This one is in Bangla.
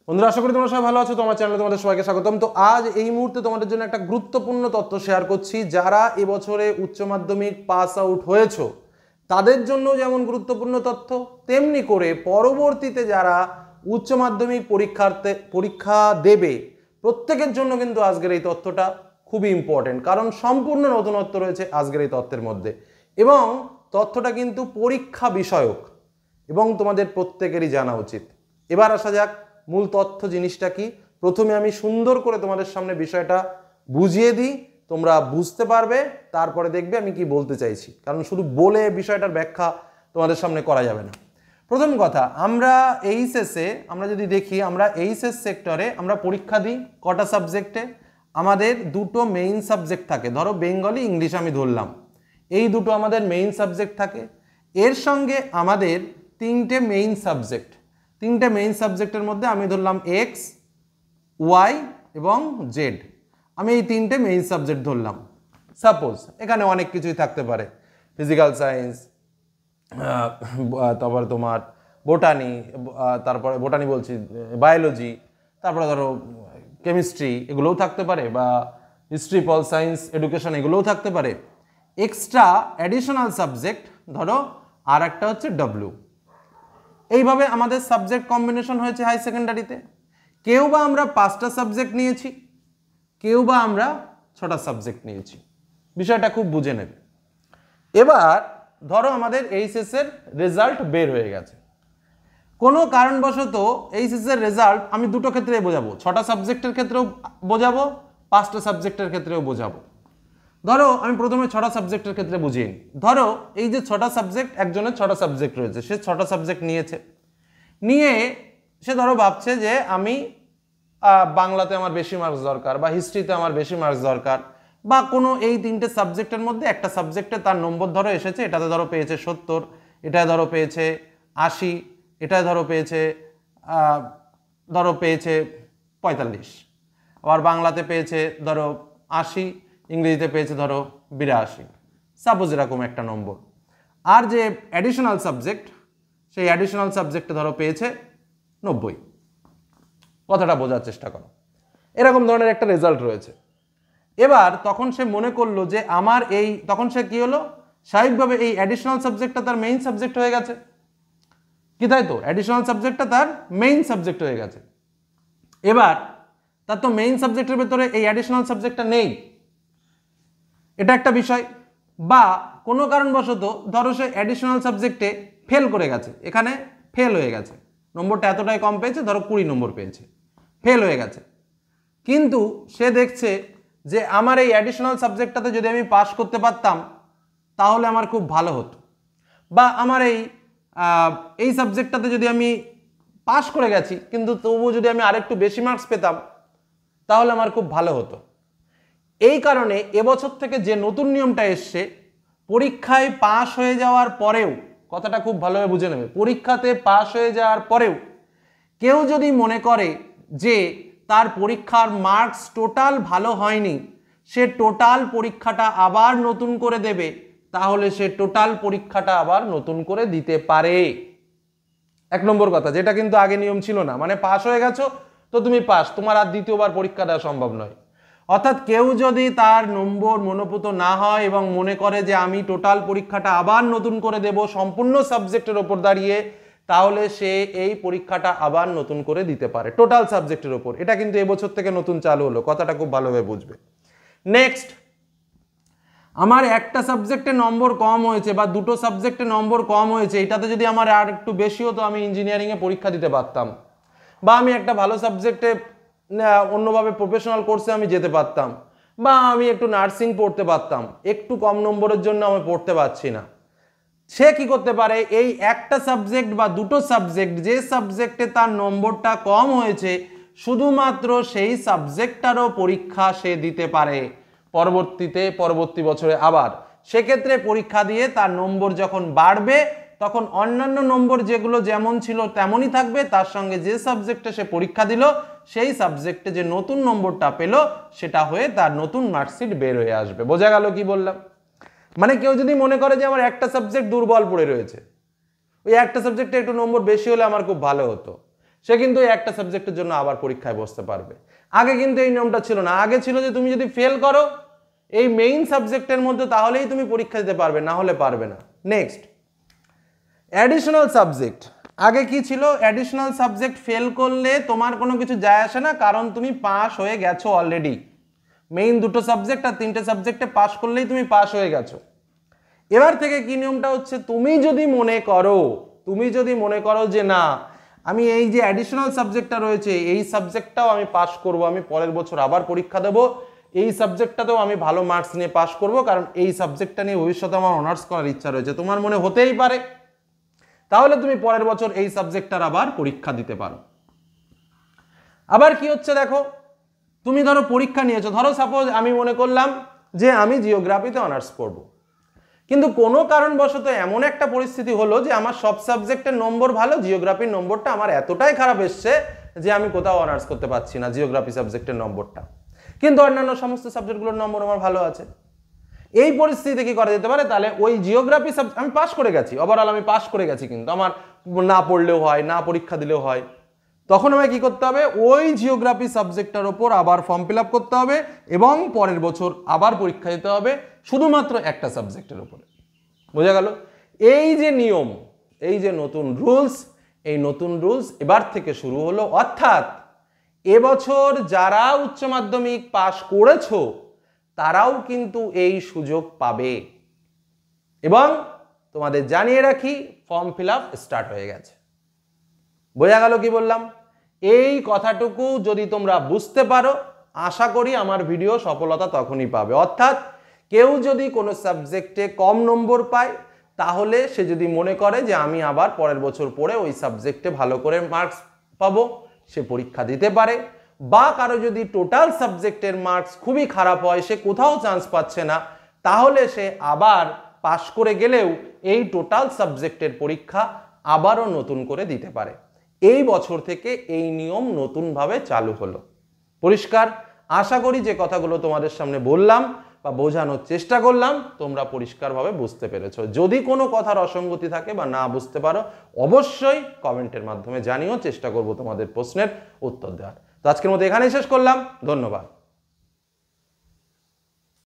বন্ধুরা, আশা করি তোমরা সবাই ভালো আছো। তোমার চ্যানেলে তোমাদের সবাইকে স্বাগতম। তো আজ এই মুহূর্তে তোমাদের জন্য একটা গুরুত্বপূর্ণ তথ্য শেয়ার করছি। যারা এবছরে উচ্চ মাধ্যমিক পাস আউট হয়েছো তাদের জন্য যেমন গুরুত্বপূর্ণ তথ্য, তেমনি করে পরবর্তীতে যারা উচ্চ মাধ্যমিক পরীক্ষা দেবে প্রত্যেকের জন্য কিন্তু আজকের এই তথ্যটা খুবই ইম্পর্টেন্ট, কারণ সম্পূর্ণ নতুনত্ব রয়েছে আজকের এই তথ্যের মধ্যে এবং তথ্যটা কিন্তু পরীক্ষা বিষয়ক এবং তোমাদের প্রত্যেকেরই জানা উচিত। এবার আসা যাক মূল তথ্য জিনিসটা কি। প্রথমে আমি সুন্দর করে তোমাদের সামনে বিষয়টা বুঝিয়ে দিই, তোমরা বুঝতে পারবে, তারপরে দেখবে আমি কি বলতে চাইছি, কারণ শুধু বলে বিষয়টার ব্যাখ্যা তোমাদের সামনে করা যাবে না। প্রথম কথা, আমরা আমরা যদি দেখি, আমরা এইচএস সেক্টরে আমরা পরীক্ষা দিই কটা সাবজেক্টে? আমাদের দুটো মেইন সাবজেক্ট থাকে, ধরো বেঙ্গলি, ইংলিশ আমি ধরলাম, এই দুটো আমাদের মেইন সাবজেক্ট থাকে। এর সঙ্গে আমাদের তিনটে মেইন সাবজেক্টের মধ্যে আমি ধরলাম এক্স, ওয়াই এবং জেড, আমি এই তিনটে মেইন সাবজেক্ট ধরলাম। সাপোজ এখানে অনেক কিছুই থাকতে পারে, ফিজিক্যাল সায়েন্স, তারপরে তোমার বায়োলজি, তারপরে ধরো কেমিস্ট্রি, এগুলোও থাকতে পারে, বা হিস্ট্রি, পল সায়েন্স, এডুকেশন, এগুলোও থাকতে পারে। এক্সট্রা অ্যাডিশনাল সাবজেক্ট ধরো আর একটা হচ্ছে ডব্লিউ। এইভাবে আমাদের সাবজেক্ট কম্বিনেশন হয়েছে হাই সেকেন্ডারিতে। কেউ বা আমরা 5টা সাবজেক্ট নিয়েছি, কেউ বা আমরা 6টা সাবজেক্ট নিয়েছি। বিষয়টা খুব বুঝে নেবে। এবার ধরো আমাদের এইচএস এর রেজাল্ট বের হয়ে গেছে, কোনো কারণবশত এইচএস এর রেজাল্ট আমি দুটো ক্ষেত্রে বোঝাবো, 6টা সাবজেক্টের ক্ষেত্রেও বোঝাবো, 5টা সাবজেক্টের ক্ষেত্রেও বোঝাবো। ধরো আমি প্রথমে 6টা সাবজেক্টের ক্ষেত্রে বুঝিয়ে নিই। ধরো এই যে 6টা সাবজেক্ট, একজনের 6টা সাবজেক্ট রয়েছে, সে 6টা সাবজেক্ট নিয়ে সে ধরো ভাবছে যে আমি বাংলাতে আমার বেশি মার্কস দরকার, বা হিস্ট্রিতে আমার বেশি মার্কস দরকার, বা কোনো এই তিনটে সাবজেক্টের মধ্যে একটা সাবজেক্টে তার নম্বর ধরো এসেছে, এটাতে ধরো পেয়েছে 70, এটায় ধরো পেয়েছে 80, এটায় ধরো পেয়েছে 45, আবার বাংলাতে পেয়েছে ধরো 80, ইংরেজিতে পেয়েছে ধরো 82, সাপোজ এরকম একটা নম্বর। আর যে অ্যাডিশনাল সাবজেক্ট, সেই অ্যাডিশনাল সাবজেক্টে ধরো পেয়েছে 90। কথাটা বোঝার চেষ্টা করো, এরকম ধরনের একটা রেজাল্ট রয়েছে। এবার তখন সে মনে করলো যে তখন সে কি হলো, স্বাভাবিকভাবে এই অ্যাডিশনাল সাবজেক্টটা তার মেইন সাবজেক্ট হয়ে গেছে, কি তাই তো? অ্যাডিশনাল সাবজেক্টটা তার মেইন সাবজেক্ট হয়ে গেছে। এবার তার তো মেইন সাবজেক্টের ভেতরে এই অ্যাডিশনাল সাবজেক্টটা নেই, এটা একটা বিষয়। বা কোনো কারণবশত ধরো সে অ্যাডিশনাল সাবজেক্টে ফেল করে গেছে, এখানে ফেল হয়ে গেছে, নম্বরটা এতটাই কম পেয়েছে, ধরো 20 নম্বর পেয়েছে, ফেল হয়ে গেছে। কিন্তু সে দেখছে যে আমার এই অ্যাডিশনাল সাবজেক্টটাতে যদি আমি পাস করতে পারতাম তাহলে আমার খুব ভালো হতো, বা আমার এই সাবজেক্টটাতে যদি আমি পাস করে গেছি কিন্তু তবুও যদি আমি আরেকটু বেশি মার্কস পেতাম তাহলে আমার খুব ভালো হতো। এই কারণে এবছর থেকে যে নতুন নিয়মটা এসছে, পরীক্ষায় পাস হয়ে যাওয়ার পরেও, কথাটা খুব ভালোভাবে বুঝে নেবে, পরীক্ষাতে পাস হয়ে যাওয়ার পরেও কেউ যদি মনে করে যে তার পরীক্ষার মার্কস টোটাল ভালো হয়নি, সে টোটাল পরীক্ষাটা আবার নতুন করে দেবে, তাহলে সে টোটাল পরীক্ষাটা আবার নতুন করে দিতে পারে। 1 নম্বর কথা, যেটা কিন্তু আগে নিয়ম ছিল না, মানে পাস হয়ে গেছো তো তুমি পাস, তোমার আর দ্বিতীয়বার পরীক্ষা দেওয়া সম্ভব নয়। অর্থাৎ কেউ যদি তার নম্বর মনোপুত না হয় এবং মনে করে যে আমি টোটাল পরীক্ষাটা আবার নতুন করে দেব সম্পূর্ণ সাবজেক্টের ওপর দাঁড়িয়ে, তাহলে সে এই পরীক্ষাটা আবার নতুন করে দিতে পারে টোটাল সাবজেক্টের ওপর। এটা কিন্তু এবছর থেকে নতুন চালু হলো, কথাটা খুব ভালোভাবে বুঝবে। নেক্সট, আমার একটা সাবজেক্টে নম্বর কম হয়েছে বা দুটো সাবজেক্টে নম্বর কম হয়েছে, এটাতে যদি আমার আর একটু বেশি হতো আমি ইঞ্জিনিয়ারিংয়ে পরীক্ষা দিতে পারতাম, বা আমি একটা ভালো সাবজেক্টে অন্যভাবে প্রফেশনাল কোর্সে আমি যেতে পারতাম, বা আমি একটু নার্সিং পড়তে পারতাম, একটু কম নম্বরের জন্য আমি পড়তে পারছি না। সে কি করতে পারে, এই একটা সাবজেক্ট বা দুটো সাবজেক্ট, যে সাবজেক্টে তার নম্বরটা কম হয়েছে, শুধুমাত্র সেই সাবজেক্টটারও পরীক্ষা সে দিতে পারে পরবর্তী বছরে আবার। সেক্ষেত্রে পরীক্ষা দিয়ে তার নম্বর যখন বাড়বে তখন অন্যান্য নম্বর যেগুলো যেমন ছিল তেমনই থাকবে, তার সঙ্গে যে সাবজেক্টে সে পরীক্ষা দিল সেই সাবজেক্টে যে নতুন নম্বরটা পেল সেটা হয়ে তার নতুন মার্কশিট বের হয়ে আসবে। বোঝা গেল কি বললাম? মানে কেউ যদি মনে করে যে আমার একটা সাবজেক্ট দুর্বল পড়ে রয়েছে, ওই একটা সাবজেক্টে একটু নম্বর বেশি হলে আমার খুব ভালো হতো, সে কিন্তু এই একটা সাবজেক্টের জন্য আবার পরীক্ষায় বসতে পারবে। আগে কিন্তু এই নিয়মটা ছিল না, আগে ছিল যে তুমি যদি ফেল করো এই মেইন সাবজেক্টের মধ্যে তাহলেই তুমি পরীক্ষা দিতে পারবে, না হলে পারবে না। Next, additional subject. আগে কি ছিল, অ্যাডিশনাল সাবজেক্ট ফেল করলে তোমার কোনো কিছু যায় আসে না, কারণ তুমি পাস হয়ে গেছো অলরেডি। মেইন দুটো সাবজেক্ট আর তিনটে সাবজেক্টে পাস করলেই তুমি পাস হয়ে গেছো। এবার থেকে কি নিয়মটা হচ্ছে, তুমি যদি মনে করো যে না আমি এই যে অ্যাডিশনাল সাবজেক্টটা রয়েছে এই সাবজেক্টটাও আমি পাস করব, আমি পরের বছর আবার পরীক্ষা দেব, এই সাবজেক্টটাতেও আমি ভালো মার্কস নিয়ে পাস করব, কারণ এই সাবজেক্টটা নিয়ে ভবিষ্যতে আমার অনার্স করার ইচ্ছা রয়েছে, তোমার মনে হতেই পারে, তাহলে তুমি পরের বছর এই সাবজেক্টটার আবার পরীক্ষা দিতে পারো। আবার কি হচ্ছে দেখো, তুমি ধরো পরীক্ষা নিয়েছো, ধরো সাপোজ আমি মনে করলাম যে আমি জিওগ্রাফিতে অনার্স করব, কিন্তু কোনো কারণবশত এমন একটা পরিস্থিতি হলো যে আমার সব সাবজেক্টের নম্বর ভালো, জিওগ্রাফির নম্বরটা আমার এতটাই খারাপ এসছে যে আমি কোথাও অনার্স করতে পারছি না জিওগ্রাফি সাবজেক্টের নম্বরটা, কিন্তু অন্যান্য সমস্ত সাবজেক্টগুলোর নম্বর আমার ভালো আছে। এই পরিস্থিতিতে কি করা যেতে পারে, তাহলে ওই জিওগ্রাফি সাবজেক্ট আমি পাস করে গেছি, ওভারঅল আমি পাস করে গেছি, কিন্তু আমার না পড়লেও হয়, না পরীক্ষা দিলেও হয়, তখন আমায় কি করতে হবে, ওই জিওগ্রাফি সাবজেক্টটার ওপর আবার ফর্ম ফিল আপ করতে হবে এবং পরের বছর আবার পরীক্ষা দিতে হবে শুধুমাত্র একটা সাবজেক্টের উপরে। বোঝা গেল? এই যে নিয়ম, এই যে নতুন রুলস, এই নতুন রুলস এবার থেকে শুরু হলো, অর্থাৎ এবছর যারা উচ্চ মাধ্যমিক পাস করেছো তারাও কিন্তু এই সুযোগ পাবে। এবং তোমাদের জানিয়ে রাখি ফর্ম ফিল আপ স্টার্ট হয়ে গেছে। বোঝা গেল কি বললাম? এই কথাটুকু যদি তোমরা বুঝতে পারো, আশা করি আমার ভিডিও সফলতা তখনই পাবে। অর্থাৎ কেউ যদি কোনো সাবজেক্টে কম নম্বর পায়, তাহলে সে যদি মনে করে যে আমি আবার পরের বছর পড়ে ওই সাবজেক্টে ভালো করে মার্কস পাবো, সে পরীক্ষা দিতে পারে। বা কারো যদি টোটাল সাবজেক্টের মার্কস খুবই খারাপ হয়, সে কোথাও চান্স পাচ্ছে না, তাহলে সে আবার পাশ করে গেলেও এই টোটাল সাবজেক্টের পরীক্ষা আবারও নতুন করে দিতে পারে। এই বছর থেকে এই নিয়ম নতুনভাবে চালু হলো। পরিষ্কার? আশা করি যে কথাগুলো তোমাদের সামনে বললাম বা বোঝানোর চেষ্টা করলাম তোমরা পরিষ্কারভাবে বুঝতে পেরেছো। যদি কোনো কথার অসঙ্গতি থাকে বা না বুঝতে পারো, অবশ্যই কমেন্টের মাধ্যমে জানিও, চেষ্টা করব তোমাদের প্রশ্নের উত্তর দেওয়ার। তো আজকের মতো এখানেই শেষ করলাম। ধন্যবাদ।